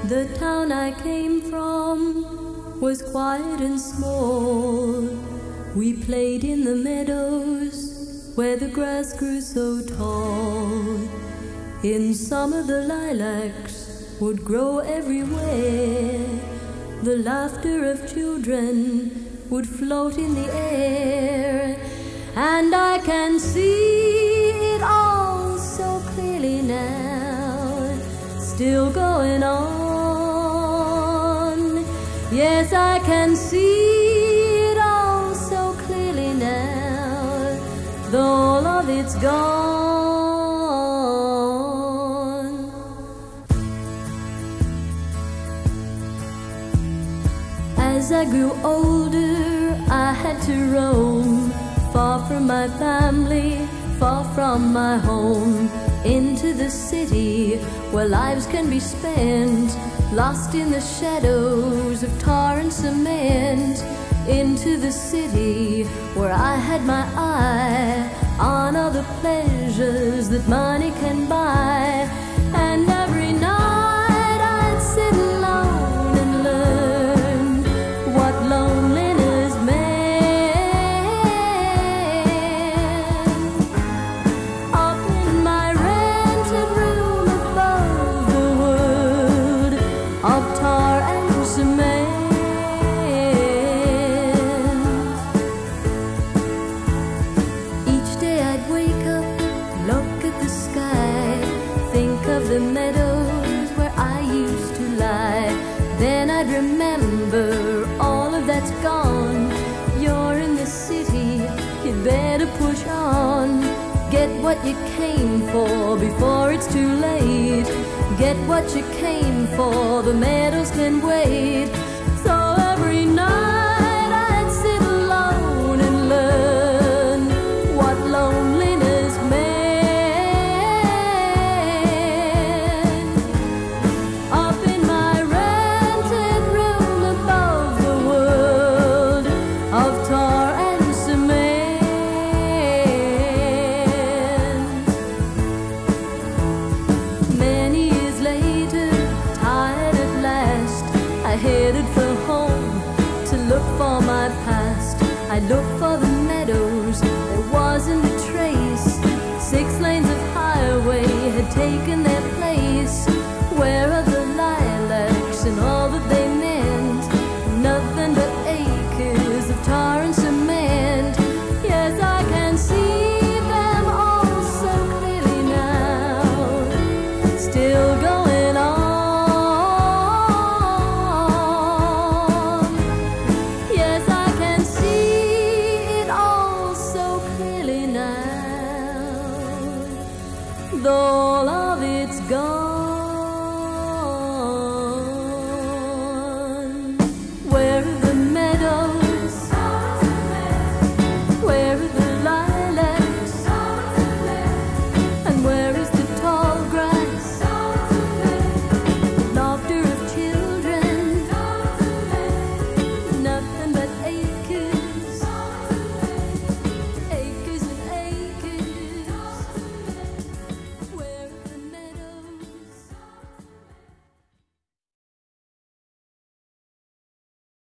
The town I came from was quiet and small. We played in the meadows where the grass grew so tall. In summer the lilacs would grow everywhere. The laughter of children would float in the air. And I can see it all so clearly now, still going on. Yes, I can see it all so clearly now, though all of it's gone. As I grew older, I had to roam, far from my family, far from my home, into the city where lives can be spent, lost in the shadows of tar and cement. Into the city where I had my eye on all the pleasures that money can buy. And every night I'd sit alone and learn what loneliness meant. Up in my rented room above the world of tar and cement. The meadows where I used to lie, then I'd remember all of that's gone. You're in the city, you'd better push on. Get what you came for before it's too late. Get what you came for, the meadows can wait. So every night I'd sit alone and learn what loneliness meant. Headed for home to look for my past. I looked for the meadows, there wasn't a trace. 6 lanes of highway had taken their place. Where are the lilacs and all that they meant? Nothing but acres of tar and cement. Yes, I can see them all so clearly now, still going on. All of it's gone.